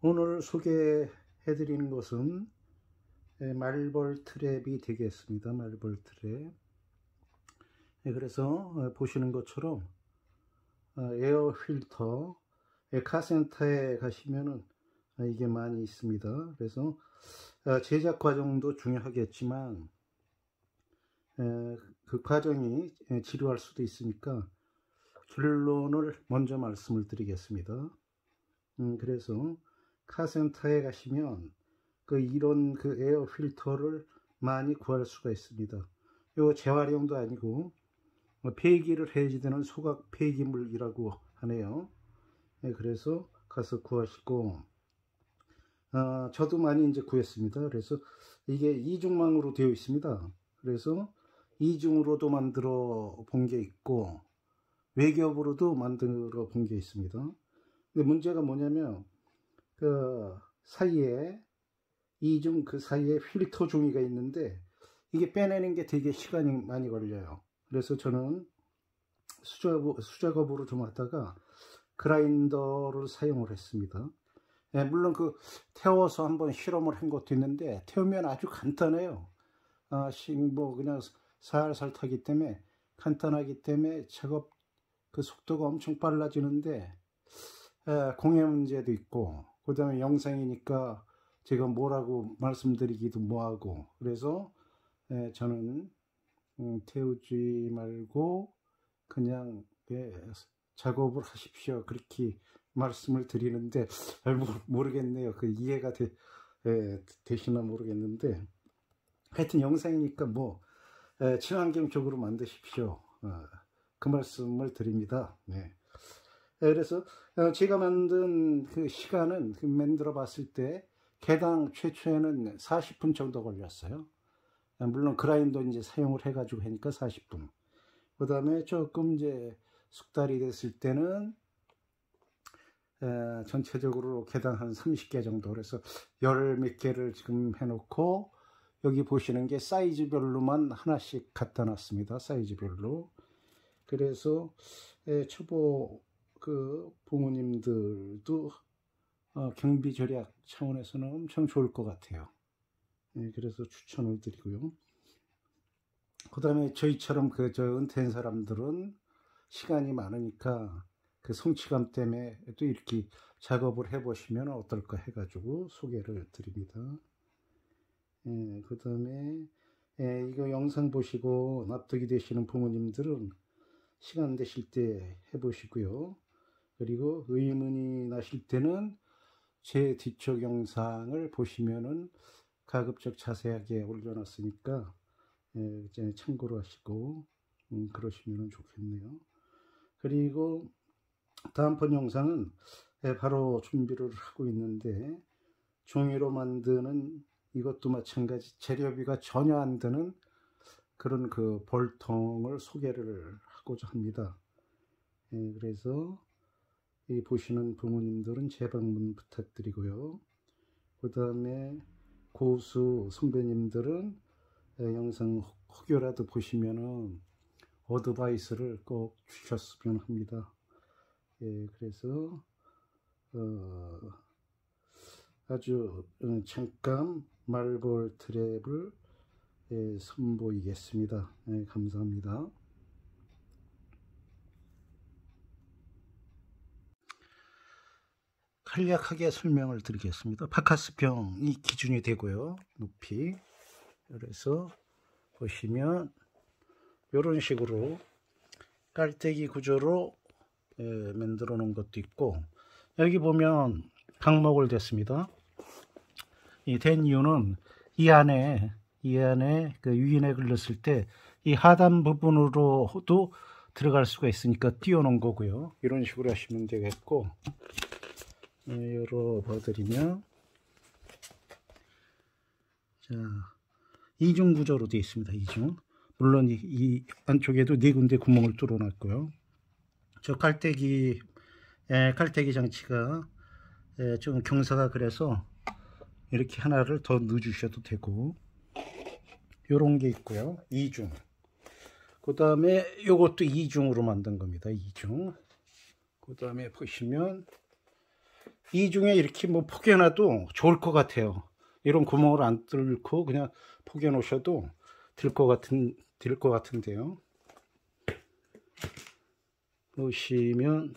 오늘 소개해 드리는 것은 말벌 트랩이 되겠습니다. 말벌 트랩. 그래서 보시는 것처럼 에어 필터 카센터에 가시면은 이게 많이 있습니다. 그래서 제작 과정도 중요하겠지만 그 과정이 지루할 수도 있으니까 결론을 먼저 말씀을 드리겠습니다. 그래서 카센터에 가시면 이런 에어 필터를 많이 구할 수가 있습니다. 이거 재활용도 아니고 폐기를 해야지 되는 소각 폐기물이라고 하네요. 그래서 가서 구하시고, 저도 많이 이제 구했습니다. 그래서 이게 이중망으로 되어 있습니다. 그래서 이중으로도 만들어 본 게 있고 외겹으로도 만들어 본 게 있습니다. 근데 문제가 뭐냐면 그 사이에 이중 그 사이에 필터 종이가 있는데 이게 빼내는 게 되게 시간이 많이 걸려요. 그래서 저는 수작업으로 좀 하다가 그라인더를 사용을 했습니다. 물론 태워서 한번 실험을 한 것도 있는데 태우면 아주 간단해요. 뭐 그냥 살살 타기 때문에 간단하기 때문에 작업 속도가 엄청 빨라지는데 공해 문제도 있고, 그 다음에 영상이니까 제가 뭐라고 말씀드리기도 뭐하고, 그래서 저는 태우지 말고 그냥 작업을 하십시오, 그렇게 말씀을 드리는데 모르겠네요. 이해가 되시나 모르겠는데, 하여튼 영상이니까 뭐 친환경적으로 만드십시오, 그 말씀을 드립니다. 네. 그래서 제가 만든 시간은 만들어 봤을 때 개당 최초에는 40분 정도 걸렸어요. 물론 그라인더 이제 사용을 해가지고 하니까 40분. 그 다음에 조금 이제 숙달이 됐을 때는 전체적으로 개당 한 30개 정도, 그래서 열 몇 개를 지금 해놓고 여기 보시는 게 사이즈별로만 하나씩 갖다 놨습니다. 사이즈별로. 그래서 초보 부모님들도 경비 절약 차원에서는 엄청 좋을 것 같아요. 그래서 추천을 드리고요. 그 다음에 저희처럼 은퇴한 사람들은 시간이 많으니까 성취감 때문에 또 이렇게 작업을 해 보시면 어떨까 해가지고 소개를 드립니다. 그 다음에 이거 영상 보시고 납득이 되시는 부모님들은 시간 되실 때 해보시고요. 그리고 의문이 나실 때는 제 뒤쪽 영상을 보시면은 가급적 자세하게 올려놨으니까 이제 참고로 하시고 그러시면 좋겠네요. 그리고 다음번 영상은 바로 준비를 하고 있는데, 종이로 만드는 이것도 마찬가지 재료비가 전혀 안 드는 그런 볼통을 소개를 하고자 합니다. 그래서 보시는 부모님들은 재방문 부탁드리고요. 그 다음에 고수 선배님들은 영상 혹여라도 보시면은 어드바이스를 꼭 주셨으면 합니다. 그래서 아주 잠깐 말벌 트랩을 선보이겠습니다. 감사합니다. 간략하게 설명을 드리겠습니다. 파카스병이 기준이 되고요, 높이. 그래서 보시면 이런 식으로 깔때기 구조로 만들어 놓은 것도 있고, 여기 보면 강목을 댔습니다. 이 된 이유는 이 안에 유인에 걸렸을 때 이 하단 부분으로도 들어갈 수가 있으니까 띄워 놓은 거고요. 이런 식으로 하시면 되겠고, 열어 봐드리면, 자, 이중 구조로 되어 있습니다. 이중. 물론 이 안쪽에도 네 군데 구멍을 뚫어 놨고요. 저 깔때기 장치가 좀 경사가 그래서 이렇게 하나를 더 넣어 주셔도 되고, 요런 게 있고요. 이중. 그 다음에 요것도 이중으로 만든 겁니다. 이중. 그 다음에 보시면 이 중에 이렇게 뭐 포개놔도 좋을 것 같아요. 이런 구멍을 안 뚫고 그냥 포개 놓으셔도 될 것 같은데요. 보시면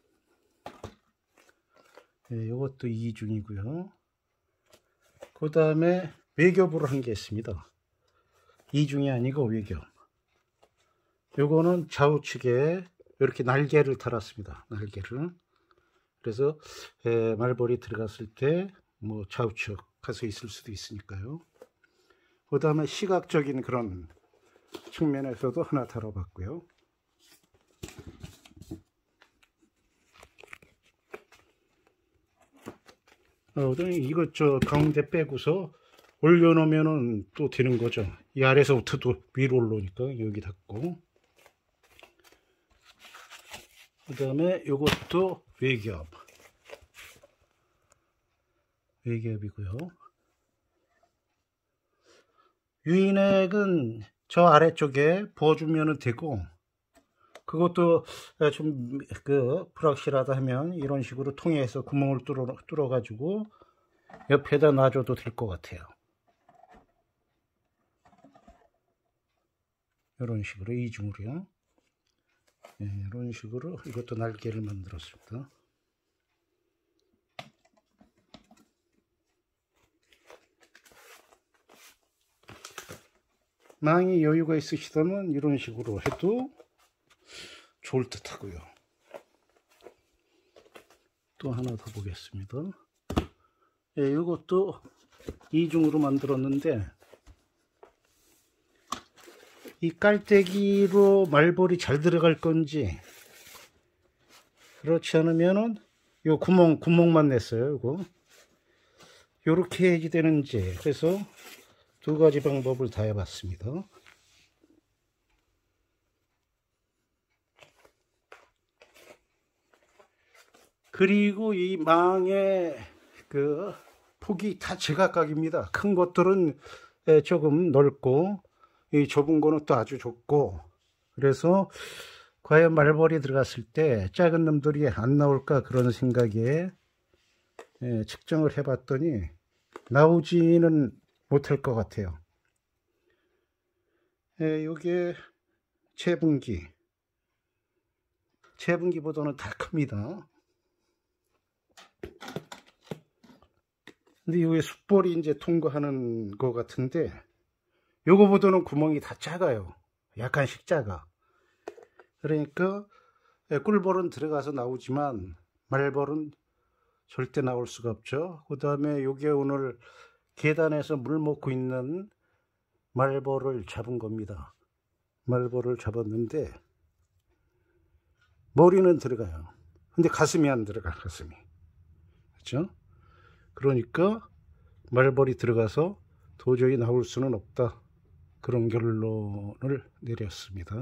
이것도 이중이고요. 그 다음에 외겹으로 한 게 있습니다. 이중이 아니고 외겹. 요거는 좌우측에 이렇게 날개를 달았습니다. 날개를. 그래서 말벌이 들어갔을 때 뭐 좌우측 가서 있을 수도 있으니까요. 그 다음에 시각적인 그런 측면에서도 하나 달아봤고요. 이거 저 가운데 빼고서 올려놓으면은 또 되는 거죠. 이 아래서부터도 위로 올라오니까 여기 닿고. 그 다음에 요것도 외겹이고요. 유인액은 저 아래쪽에 부어주면 되고, 그것도 좀 불확실하다 하면 이런 식으로 통에서 구멍을 뚫어 가지고 옆에다 놔줘도 될 것 같아요. 이런 식으로 이중으로요. 이런 식으로 이것도 날개를 만들었습니다. 망이 여유가 있으시다면 이런 식으로 해도 좋을 듯 하고요. 또 하나 더 보겠습니다. 이것도 이중으로 만들었는데, 이 깔때기로 말벌이 잘 들어갈 건지, 그렇지 않으면은 요 구멍만 냈어요. 이거 요렇게 해야지 되는지, 그래서 두 가지 방법을 다 해봤습니다. 그리고 이 망의 그 폭이 다 제각각입니다. 큰 것들은 조금 넓고, 이 좁은 거는 또 아주 좁고, 그래서 과연 말벌이 들어갔을 때 작은 놈들이 안 나올까 그런 생각에 측정을 해봤더니 나오지는 못할 것 같아요. 요게 채분기보다는 다 큽니다. 근데 요게 숯볼이 이제 통과하는 것 같은데, 요거보다는 구멍이 다 작아요. 약간씩 작아. 그러니까 꿀벌은 들어가서 나오지만 말벌은 절대 나올 수가 없죠. 그 다음에 요게 오늘 계단에서 물 먹고 있는 말벌을 잡은 겁니다. 말벌을 잡았는데 머리는 들어가요. 근데 가슴이 안 들어가. 가슴이. 그렇죠? 그러니까 말벌이 들어가서 도저히 나올 수는 없다. 그런 결론을 내렸습니다.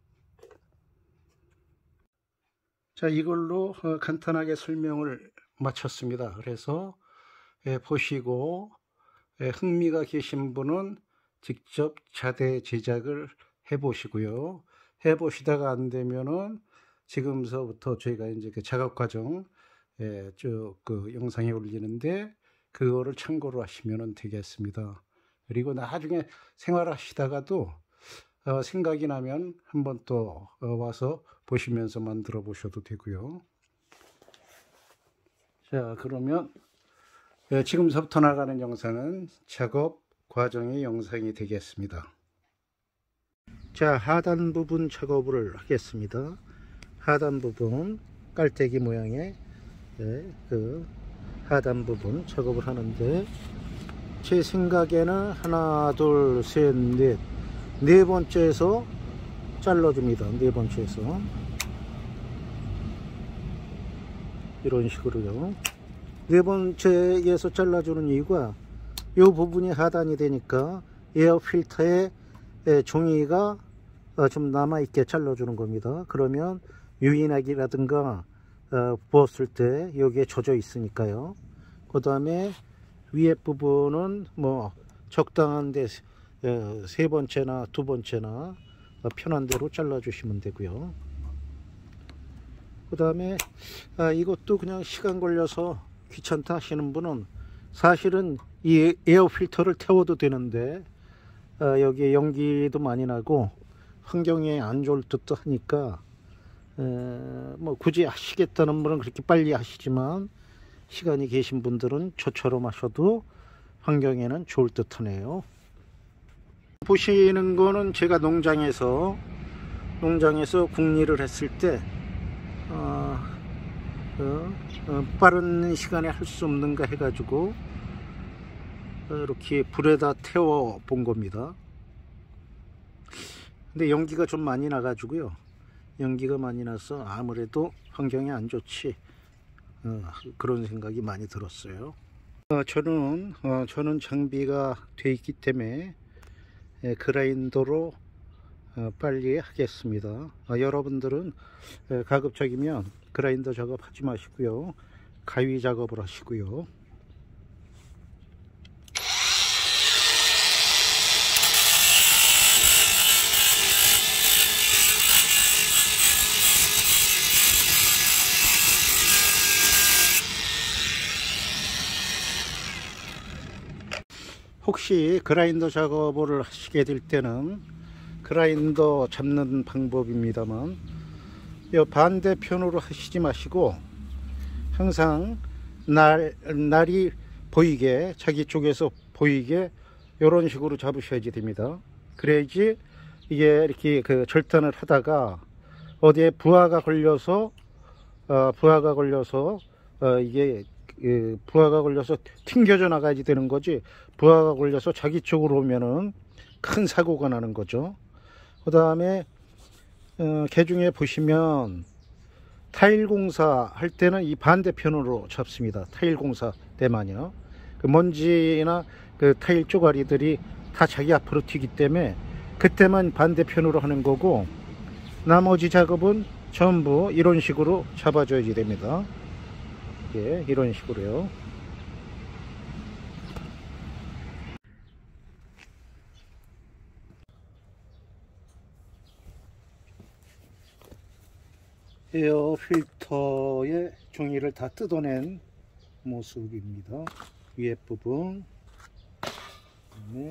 자, 이걸로 간단하게 설명을 마쳤습니다. 그래서 보시고 흥미가 계신 분은 직접 자대 제작을 해보시고요. 해보시다가 안 되면은 지금서부터 저희가 이제 그 작업 과정 쭉 그 영상에 올리는데 그거를 참고로 하시면 되겠습니다. 그리고 나중에 생활하시다가도 생각이 나면 한번 또 와서 보시면서 만들어 보셔도 되고요. 자, 그러면 지금서부터 나가는 영상은 작업 과정의 영상이 되겠습니다. 자, 하단 부분 작업을 하겠습니다. 하단 부분 깔때기 모양의 그 하단 부분 작업을 하는데, 제 생각에는 하나, 둘, 셋, 네 번째에서 잘라줍니다. 네 번째에서 이런 식으로요. 네 번째에서 잘라주는 이유가 이 부분이 하단이 되니까 에어 필터에 종이가 좀 남아있게 잘라주는 겁니다. 그러면 유인액이라든가 부었을 때 여기에 젖어 있으니까요. 그 다음에 위에 부분은 뭐 적당한데 세 번째나 두 번째나 편한 대로 잘라 주시면 되고요. 그 다음에 이것도 그냥 시간 걸려서 귀찮다 하시는 분은 사실은 이 에어 필터를 태워도 되는데 여기에 연기도 많이 나고 환경에 안 좋을 듯도 하니까 뭐 굳이 하시겠다는 분은 그렇게 빨리 하시지만 시간이 계신 분들은 저처럼 하셔도 환경에는 좋을 듯 하네요. 보시는 거는 제가 농장에서 국리를 했을 때 빠른 시간에 할 수 없는가 해가지고 이렇게 불에다 태워 본 겁니다. 근데 연기가 좀 많이 나가지고요. 연기가 많이 나서 아무래도 환경에 안 좋지 그런 생각이 많이 들었어요. 저는 장비가 돼 있기 때문에 그라인더로 빨리 하겠습니다. 여러분들은 가급적이면 그라인더 작업 하지 마시고요, 가위 작업을 하시고요. 혹시 그라인더 작업을 하시게 될 때는 그라인더 잡는 방법입니다만 반대편으로 하시지 마시고 항상 날이 보이게, 자기 쪽에서 보이게 이런 식으로 잡으셔야지 됩니다. 그래야지 이게 이렇게 절단을 하다가 어디에 부하가 걸려서 이게 부하가 걸려서 튕겨져 나가야지 되는 거지, 부하가 걸려서 자기 쪽으로 오면은 큰 사고가 나는 거죠. 그 다음에 개중에 보시면 타일 공사 할 때는 이 반대편으로 잡습니다. 타일 공사 때만요. 먼지나 타일 쪼가리들이 다 자기 앞으로 튀기 때문에 그때만 반대편으로 하는 거고, 나머지 작업은 전부 이런 식으로 잡아줘야지 됩니다. 예, 이런 식으로요. 에어 필터의 종이를 다 뜯어낸 모습입니다. 위에 부분, 그다음에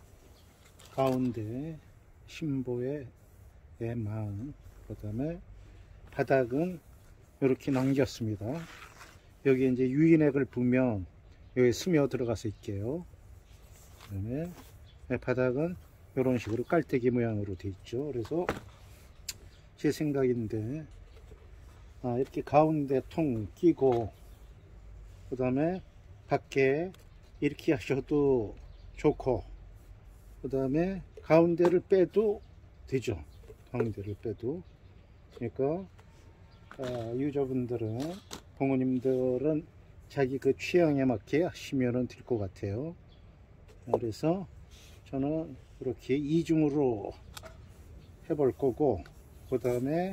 가운데 심보의 망, 그 다음에 바닥은 이렇게 남겼습니다. 여기 이제 유인액을 부으면 여기 스며 들어가서 있게요. 그 다음에 바닥은 이런 식으로 깔때기 모양으로 되어 있죠. 그래서 제 생각인데 이렇게 가운데 통 끼고 그 다음에 밖에 이렇게 하셔도 좋고, 그 다음에 가운데를 빼도 되죠. 가운데를 빼도. 그러니까 유저분들은, 부모님들은 자기 취향에 맞게 하시면 될 것 같아요. 그래서 저는 이렇게 이중으로 해볼 거고, 그 다음에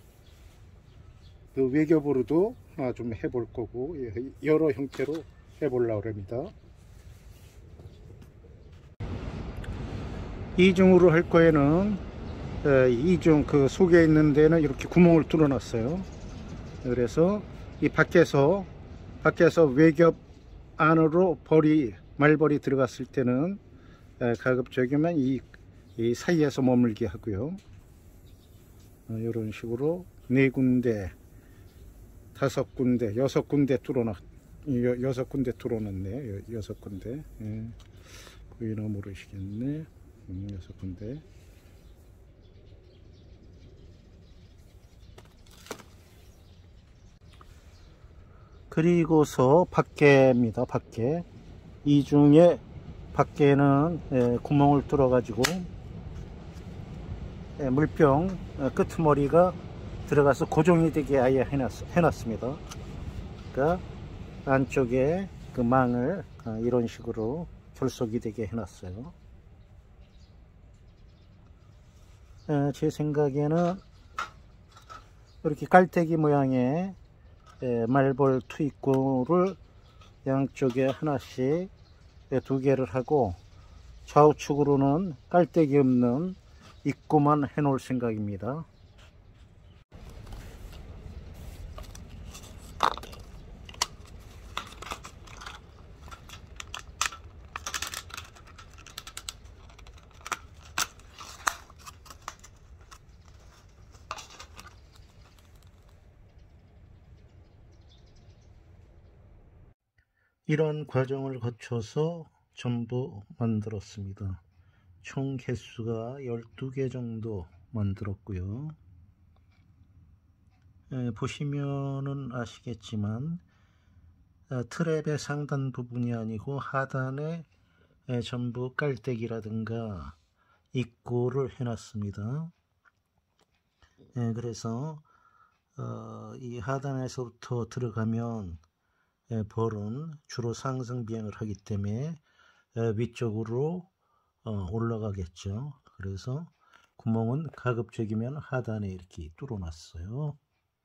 외겹으로도 좀 해볼 거고, 여러 형태로 해보려고 합니다. 이중으로 할 거에는 이중 속에 있는 데는 이렇게 구멍을 뚫어 놨어요. 그래서 이 밖에서 외겹 안으로 말벌이 들어갔을 때는 가급적이면 이 사이에서 머물게 하고요. 이런 식으로 4군데, 5군데, 6군데 뚫어놨네. 6군데. 예. 보이나 모르시겠네. 6군데. 그리고서 밖에입니다. 밖에. 이중에 밖에는 구멍을 뚫어 가지고 물병 끄트머리가 들어가서 고정이 되게 아예 해놨습니다. 그러니까 안쪽에 망을 이런 식으로 결속이 되게 해놨어요. 제 생각에는 이렇게 깔때기 모양의 말벌 투입구를 양쪽에 하나씩 2개를 하고, 좌우측으로는 깔때기 없는 입구만 해 놓을 생각입니다. 이런 과정을 거쳐서 전부 만들었습니다. 총 개수가 12개 정도 만들었고요. 보시면은 아시겠지만 트랩의 상단 부분이 아니고 하단에 전부 깔때기라든가 입고를 해놨습니다. 그래서 이 하단에서부터 들어가면 볼은 주로 상승 비행을 하기 때문에 위쪽으로 올라가겠죠. 그래서 구멍은 가급적이면 하단에 이렇게 뚫어놨어요.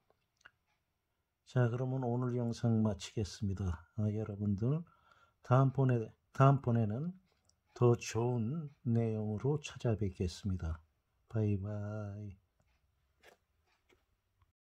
자, 그러면 오늘 영상 마치겠습니다. 여러분들 다음번에는 더 좋은 내용으로 찾아뵙겠습니다. 바이바이.